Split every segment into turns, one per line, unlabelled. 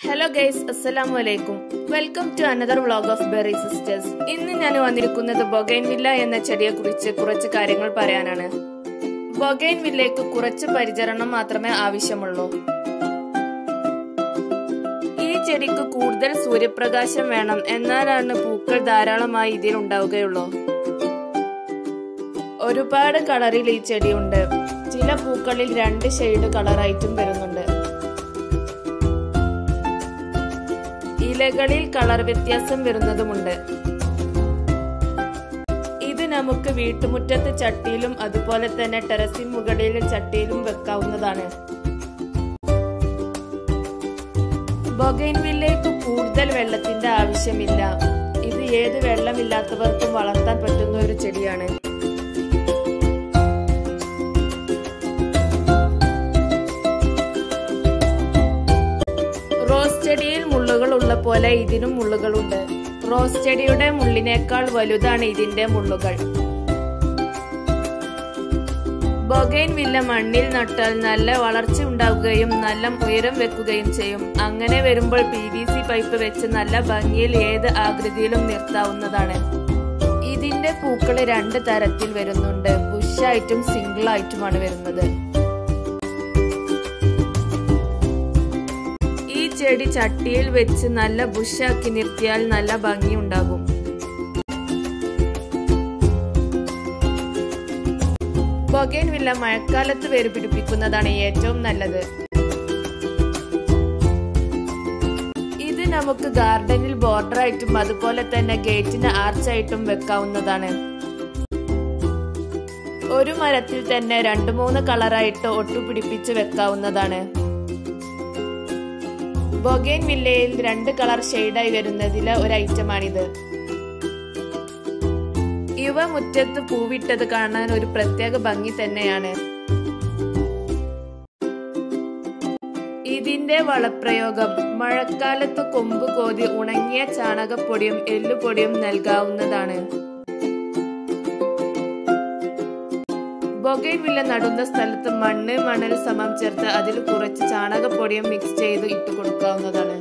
Hello guys, assalamu alaikum. Welcome to another vlog of Berry Sisters. ഇന്ന് ഞാൻ വന്നിരിക്കുന്നത് bougainvillea എന്ന ചെടിയെക്കുറിച്ച് കുറച്ച് കാര്യങ്ങൾ പറയാനാണ്. ബൊഗൈൻവില്ലയ്ക്ക് കുറച്ച് പരിചരണം മാത്രമേ ആവശ്യമുള്ളൂ. ഈ ചെടിക്ക് കൂടുതൽ സൂര്യപ്രകാശം വേണം, എന്നാലാണ് പൂക്കൾ ധാരാളമായി ഇതിൽ ഉണ്ടാവുകയുള്ളൂ. ഒരുപാട് കളറിൽ ഈ ചെടിയുണ്ട്. ചില പൂക്കളിൽ 2 ഷെയ്ഡ് കളറായിട്ടും വരുന്നുണ്ട്. ഇലകളിൽ കളർ വ്യത്യാസം വരുന്നതുമുണ്ട്. ഇത് നമുക്ക് വീട്ടുമുറ്റത്ത് ചട്ടിയിലും അതുപോലെ തന്നെ ടെറസിൻ മുകളിൽ ചട്ടിയിലും വെക്കാവുന്നതാണ്. ബൊഗൈൻവില്ലയ്ക്ക് കൂടുതൽ വെള്ളത്തിന്റെ ആവശ്യമില്ല. ഇത് ഏത് വെള്ളമില്ലാത്തവർക്കും വളർത്താൻ പറ്റുന്ന ഒരു ചെടിയാണ്. റോസ് ചെടിയിൽ മുള്ളുകൾ ഉള്ള പോലെ ഇതിനും മുള്ളുകളുണ്ട്. റോസ് ചെടിയുടെ മുള്ളിനേക്കാൾ വലുതാണ് ഇതിന്റെ മുള്ളുകൾ. ബൊഗൈൻവില്ല മണ്ണിൽ നട്ടാൽ നല്ല വളർച്ച ഉണ്ടാവുകയും നല്ല ഉയരം വെക്കുകയും ചെയ്യും. അങ്ങനെ വരുമ്പോൾ PVC പൈപ്പ് വെച്ച് നല്ല ഭംഗിയിൽ ഏത് ആകൃതിയിലും നിർത്താവുന്നതാണ്. ഇതിന്റെ പൂക്കൾ 2 തരത്തിൽ വരുന്നുണ്ട്. ബുഷായിട്ടും സിംഗിൾ ആയിട്ടുമാണ് വരുന്നത്. ചെടി ചട്ടിയിൽ വെച്ച് നല്ല ബുഷാക്കി നിർത്തിയാൽ നല്ല ഭംഗി ഉണ്ടാകും. ബൊഗൈൻവില്ല മഴക്കാലത്ത് വേര് പിടിപ്പിക്കുന്നതാണ് ഏറ്റവും നല്ലത്. ഇത് നമുക്ക് ഗാർഡനിൽ ബോർഡറായിട്ടും അതുപോലെ തന്നെ ഗേറ്റിന് ആർച്ചായിട്ടും വെക്കാവുന്നതാണ്. ഒരു മരത്തിൽ തന്നെ 2-3 കളറായിട്ട് ഒട്ടുപിടിപ്പിച്ച് വെക്കാവുന്നതാണ്. ബൊഗൈൻവില്ലയിൽ 2 കളർ ഷെയ്ഡായി വരുന്നതിലെ ഒരു ഐറ്റമാണിത്. ഇവ മുറ്റത്ത് പൂവിട്ടത് കാണാൻ ഒരു പ്രത്യേക ഭംഗി തന്നെയാണ്. ഇതിന്റെ വളപ്രയോഗം മഴക്കാലത്ത് കൊമ്പ് കോതി ഉണങ്ങിയ ചാണകപ്പൊടിയും എല്ലുപൊടിയും നൽകാവുന്നതാണ്. ബൊഗൈൻവില്ല നടുന്ന സ്ഥലത്ത് മണൽ സമം ചേർത്ത് അതിൽ കുറച്ച് ചാണകപ്പൊടിയും മിക്സ് ചെയ്ത് ഇട്ട് കൊടുക്കാവുന്നതാണ്.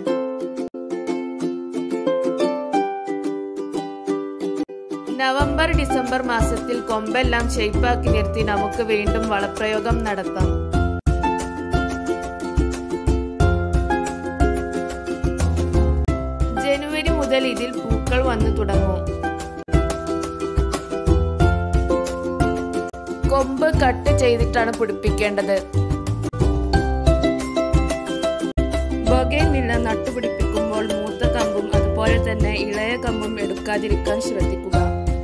നവംബർ ഡിസംബർ മാസത്തിൽ കൊമ്പെല്ലാം ഷേപ്പാക്കി നിർത്തി നമുക്ക് വീണ്ടും വളപ്രയോഗം നടത്താം. ജനുവരി മുതൽ ഇതിൽ പൂക്കൾ വന്നു തുടങ്ങും. കൊമ്പ് കട്ട് ചെയ്തിട്ടാണ് പിടിപ്പിക്കേണ്ടത്. ബൊഗൈൻവില്ല നട്ടുപിടിപ്പിക്കുമ്പോൾ മൂത്ത കമ്പും അതുപോലെ തന്നെ ഇളയ കമ്പും എടുക്കാതിരിക്കാൻ ശ്രദ്ധിക്കുക.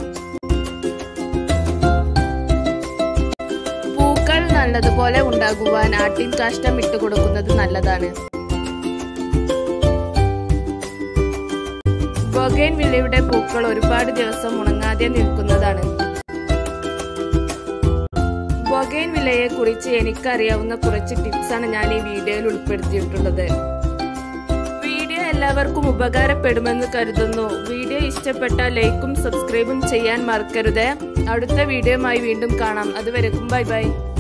പൂക്കൾ നല്ലതുപോലെ ഉണ്ടാകുവാൻ ആട്ടിൻ കാഷ്ടം ഇട്ട് കൊടുക്കുന്നത് നല്ലതാണ്. ബൊഗൈൻവില്ലയുടെ പൂക്കൾ ഒരുപാട് ദിവസം ഉണങ്ങാതെ നിൽക്കുന്നതാണ്. ബൊഗൈൻവില്ലയെ കുറിച്ച് എനിക്കറിയാവുന്ന കുറച്ച് ടിപ്സാണ് ഞാൻ ഈ വീഡിയോയിൽ ഉൾപ്പെടുത്തിയിട്ടുള്ളത്. വീഡിയോ എല്ലാവർക്കും ഉപകാരപ്പെടുമെന്ന് കരുതുന്നു. വീഡിയോ ഇഷ്ടപ്പെട്ടാൽ ലൈക്കും സബ്സ്ക്രൈബും ചെയ്യാൻ മറക്കരുത്. അടുത്ത വീഡിയോയുമായി വീണ്ടും കാണാം. അതുവരെക്കും ബൈ ബൈ.